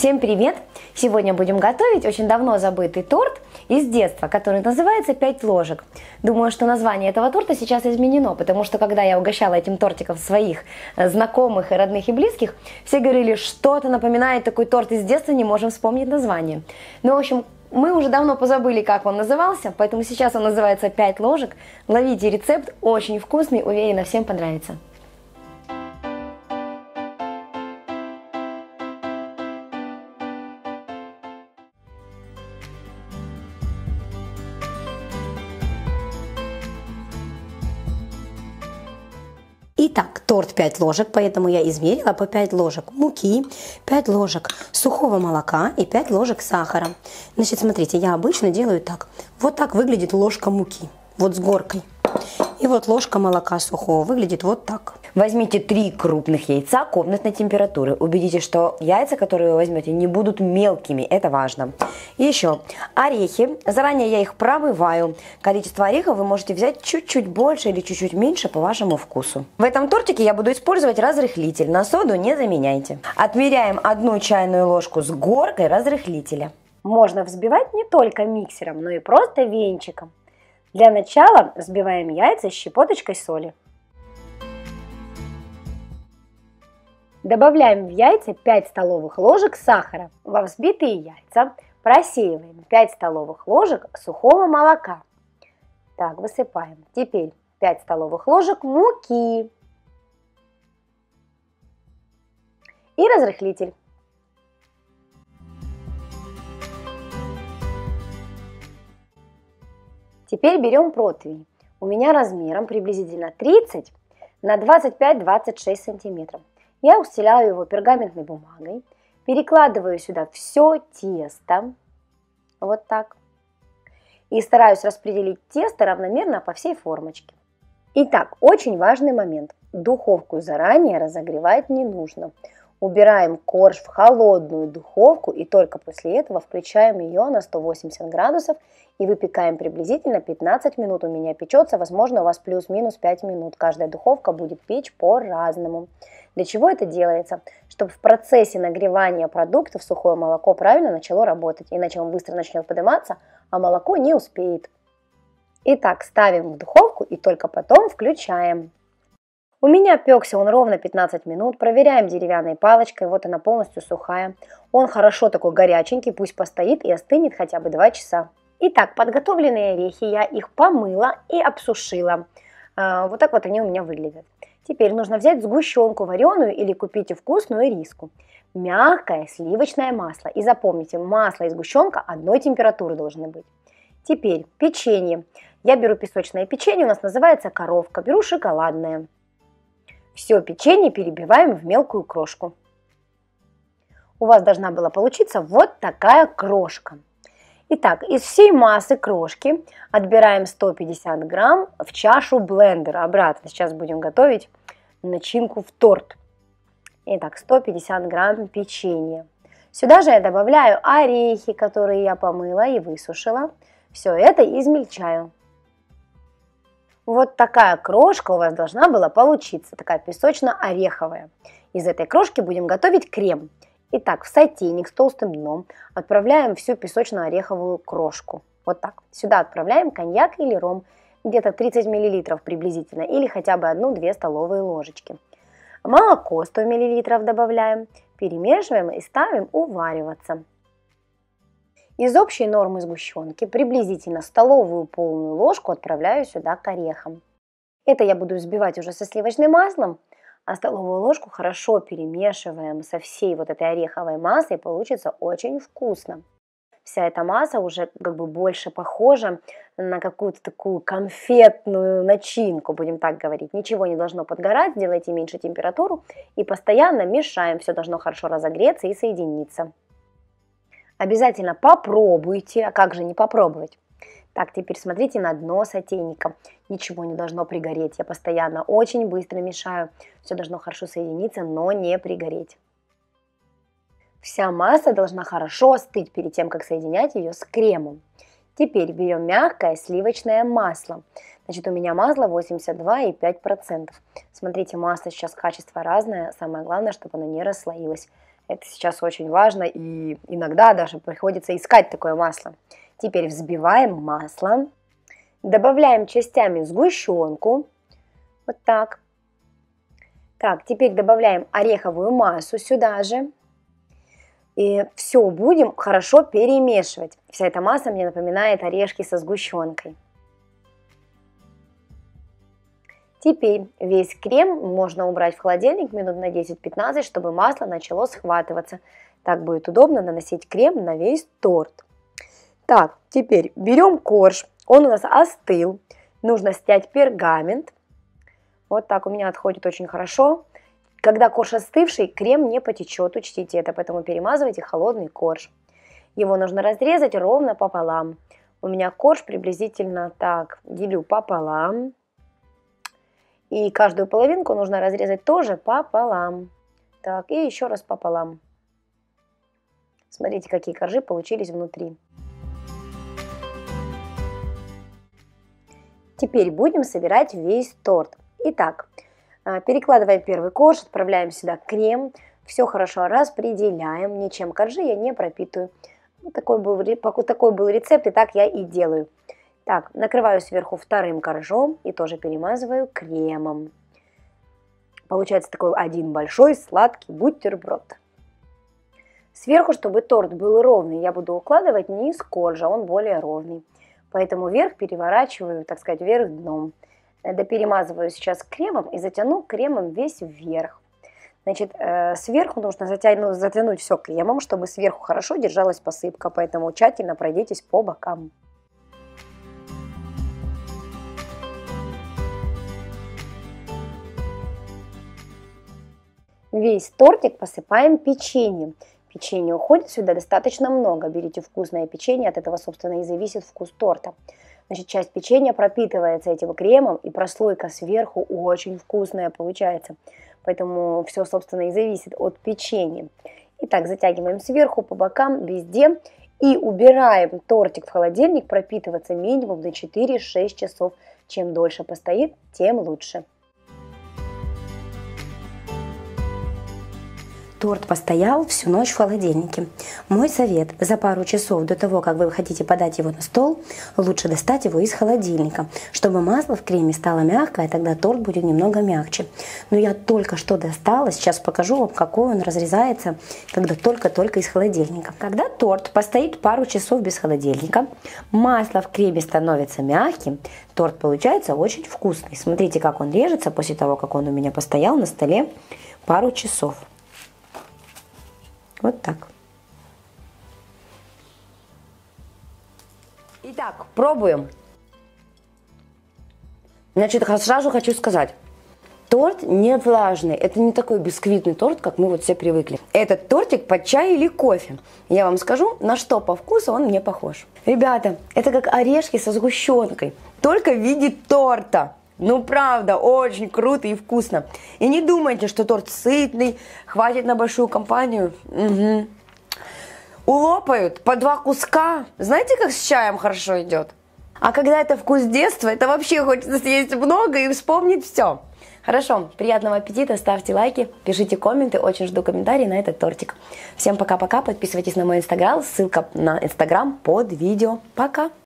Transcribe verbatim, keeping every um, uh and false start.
Всем привет! Сегодня будем готовить очень давно забытый торт из детства, который называется «пять ложек». Думаю, что название этого торта сейчас изменено, потому что когда я угощала этим тортиком своих знакомых, и родных, и близких, все говорили, что-то напоминает такой торт из детства, не можем вспомнить название. Ну, в общем, мы уже давно позабыли, как он назывался, поэтому сейчас он называется «пять ложек». Ловите рецепт, очень вкусный, уверена, всем понравится. Итак, торт пять ложек, поэтому я измерила по пять ложек муки, пять ложек сухого молока и пять ложек сахара. Значит, смотрите, я обычно делаю так. Вот так выглядит ложка муки, вот с горкой. И вот ложка молока сухого выглядит вот так. Возьмите три крупных яйца комнатной температуры. Убедитесь, что яйца, которые вы возьмете, не будут мелкими. Это важно. И еще орехи. Заранее я их промываю. Количество орехов вы можете взять чуть-чуть больше или чуть-чуть меньше по вашему вкусу. В этом тортике я буду использовать разрыхлитель. На соду не заменяйте. Отмеряем одну чайную ложку с горкой разрыхлителя. Можно взбивать не только миксером, но и просто венчиком. Для начала взбиваем яйца с щепоточкой соли. Добавляем в яйца пять столовых ложек сахара. Во взбитые яйца просеиваем пять столовых ложек сухого молока. Так, высыпаем. Теперь пять столовых ложек муки. И разрыхлитель. Теперь берем противень. У меня размером приблизительно тридцать на двадцать пять — двадцать шесть сантиметров. Я устеляю его пергаментной бумагой, перекладываю сюда все тесто, вот так, и стараюсь распределить тесто равномерно по всей формочке. Итак, очень важный момент. Духовку заранее разогревать не нужно. Убираем корж в холодную духовку и только после этого включаем ее на сто восемьдесят градусов и выпекаем приблизительно пятнадцать минут. У меня печется, возможно, у вас плюс-минус пять минут. Каждая духовка будет печь по-разному. Для чего это делается? Чтобы в процессе нагревания продуктов сухое молоко правильно начало работать, иначе он быстро начнет подниматься, а молоко не успеет. Итак, ставим в духовку и только потом включаем. У меня пекся он ровно пятнадцать минут. Проверяем деревянной палочкой. Вот она полностью сухая. Он хорошо такой горяченький. Пусть постоит и остынет хотя бы два часа. Итак, подготовленные орехи я их помыла и обсушила. Вот так вот они у меня выглядят. Теперь нужно взять сгущенку вареную или купите вкусную ириску. Мягкое сливочное масло. И запомните, масло и сгущенка одной температуры должны быть. Теперь печенье. Я беру песочное печенье. У нас называется коровка. Беру шоколадное. Все печенье перебиваем в мелкую крошку. У вас должна была получиться вот такая крошка. Итак, из всей массы крошки отбираем сто пятьдесят грамм в чашу блендера. Обратно сейчас будем готовить начинку в торт. Итак, сто пятьдесят грамм печенья. Сюда же я добавляю орехи, которые я помыла и высушила. Все это измельчаю. Вот такая крошка у вас должна была получиться, такая песочно-ореховая. Из этой крошки будем готовить крем. Итак, в сотейник с толстым дном отправляем всю песочно-ореховую крошку. Вот так. Сюда отправляем коньяк или ром, где-то тридцать миллилитров приблизительно, или хотя бы одну-две столовые ложечки. Молоко сто миллилитров добавляем, перемешиваем и ставим увариваться. Из общей нормы сгущенки приблизительно столовую полную ложку отправляю сюда к орехам. Это я буду взбивать уже со сливочным маслом, а столовую ложку хорошо перемешиваем со всей вот этой ореховой массой, получится очень вкусно. Вся эта масса уже как бы больше похожа на какую-то такую конфетную начинку, будем так говорить. Ничего не должно подгорать, делайте меньше температуру и постоянно мешаем, все должно хорошо разогреться и соединиться. Обязательно попробуйте, а как же не попробовать? Так, теперь смотрите на дно сотейника. Ничего не должно пригореть. Я постоянно очень быстро мешаю. Все должно хорошо соединиться, но не пригореть. Вся масса должна хорошо остыть перед тем, как соединять ее с кремом. Теперь берем мягкое сливочное масло. Значит, у меня масло восемьдесят два и пять процентов. Смотрите, масло сейчас качество разное. Самое главное, чтобы оно не расслоилось. Это сейчас очень важно, и иногда даже приходится искать такое масло. Теперь взбиваем масло, добавляем частями сгущенку, вот так. Так, теперь добавляем ореховую массу сюда же. И все будем хорошо перемешивать. Вся эта масса мне напоминает орешки со сгущенкой. Теперь весь крем можно убрать в холодильник минут на десять-пятнадцать, чтобы масло начало схватываться. Так будет удобно наносить крем на весь торт. Так, теперь берем корж. Он у нас остыл. Нужно снять пергамент. Вот так у меня отходит очень хорошо. Когда корж остывший, крем не потечет, учтите это, поэтому перемазывайте холодный корж. Его нужно разрезать ровно пополам. У меня корж приблизительно так, делю пополам. И каждую половинку нужно разрезать тоже пополам. Так, и еще раз пополам. Смотрите, какие коржи получились внутри. Теперь будем собирать весь торт. Итак, перекладываем первый корж, отправляем сюда крем, все хорошо распределяем, ничем коржи я не пропитываю. Вот такой был, такой был рецепт, и так я и делаю. Так, накрываю сверху вторым коржом и тоже перемазываю кремом. Получается такой один большой сладкий бутерброд. Сверху, чтобы торт был ровный, я буду укладывать низ коржа, он более ровный. Поэтому вверх переворачиваю, так сказать, вверх дном. Доперемазываю сейчас кремом и затяну кремом весь вверх. Значит, э, сверху нужно затянуть, затянуть все кремом, чтобы сверху хорошо держалась посыпка, поэтому тщательно пройдитесь по бокам. Весь тортик посыпаем печеньем. Печенье уходит сюда достаточно много. Берите вкусное печенье, от этого, собственно, и зависит вкус торта. Значит, часть печенья пропитывается этим кремом, и прослойка сверху очень вкусная получается. Поэтому все, собственно, и зависит от печенья. Итак, затягиваем сверху, по бокам, везде. И убираем тортик в холодильник пропитываться минимум на четыре-шесть часов. Чем дольше постоит, тем лучше. Торт постоял всю ночь в холодильнике. Мой совет: за пару часов до того, как вы хотите подать его на стол, лучше достать его из холодильника, чтобы масло в креме стало мягкое, тогда торт будет немного мягче. Но я только что достала, сейчас покажу вам, какой он разрезается, когда только-только из холодильника. Когда торт постоит пару часов без холодильника, масло в креме становится мягким, торт получается очень вкусный. Смотрите, как он режется после того, как он у меня постоял на столе пару часов. Вот так. Итак, пробуем. Значит, сразу хочу сказать, торт не влажный, это не такой бисквитный торт, как мы вот все привыкли. Этот тортик под чай или кофе. Я вам скажу, на что по вкусу он мне похож. Ребята, это как орешки со сгущенкой, только в виде торта. Ну, правда, очень круто и вкусно. И не думайте, что торт сытный, хватит на большую компанию. Угу. Улопают по два куска. Знаете, как с чаем хорошо идет? А когда это вкус детства, это вообще хочется съесть много и вспомнить все. Хорошо, приятного аппетита, ставьте лайки, пишите комменты, очень жду комментарии на этот тортик. Всем пока-пока, подписывайтесь на мой инстаграм, ссылка на инстаграм под видео. Пока!